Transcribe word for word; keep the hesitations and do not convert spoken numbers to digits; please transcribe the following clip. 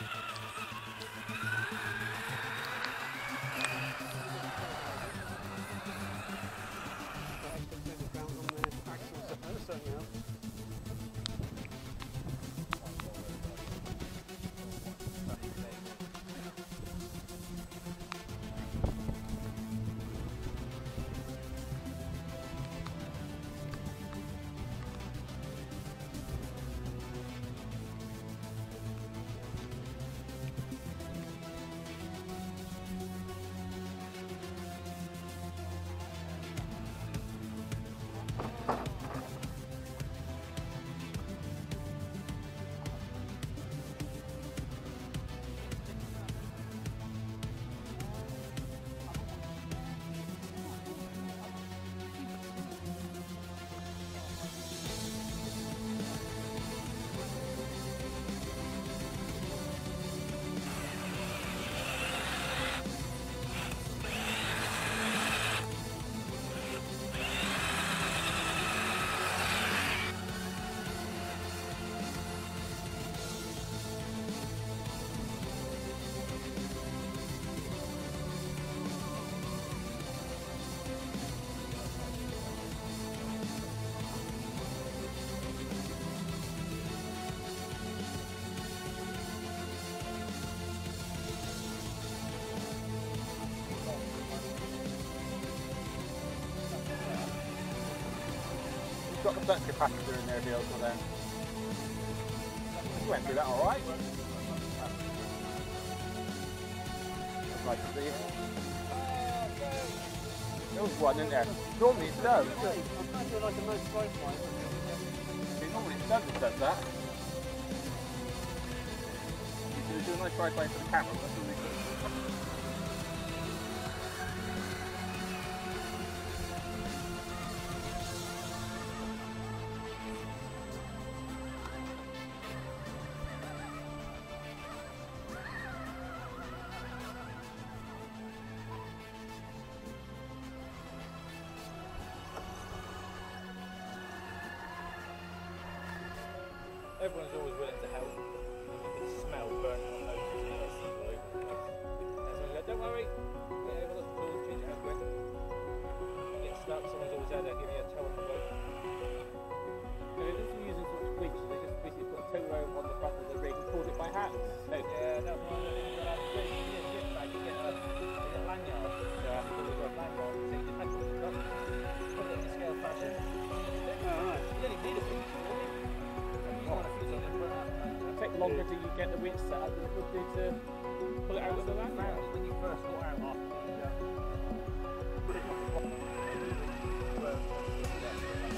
Got the Dutch capacitor in there, the also then. You went through that alright. That's nice to see. There was one in there. Normally it does. See, normally it does, it does that. You do a nice drive-by for the camera, that's really good. Everyone's always willing to help. You can smell burning on those all over the place. Everyone's like, don't worry, yeah, we've got lots of tools, change it out quick. You get stuck, someone's always out there giving you a tow on the boat. So they're just using sort of twigs, so they just basically put a tow rope on the front of the rig and pulled it by hand. So, yeah, that's why I think you've got to have a rig. You get a zip bag, you get a, you get a lanyard. Yeah. You've got a lanyard, so you just have to put it up, put it in a scale fashion. Alright. You don't even need a big tool. It'll take longer till you get the winch set up than it would do to pull it out with the lanyard. When you first got out after the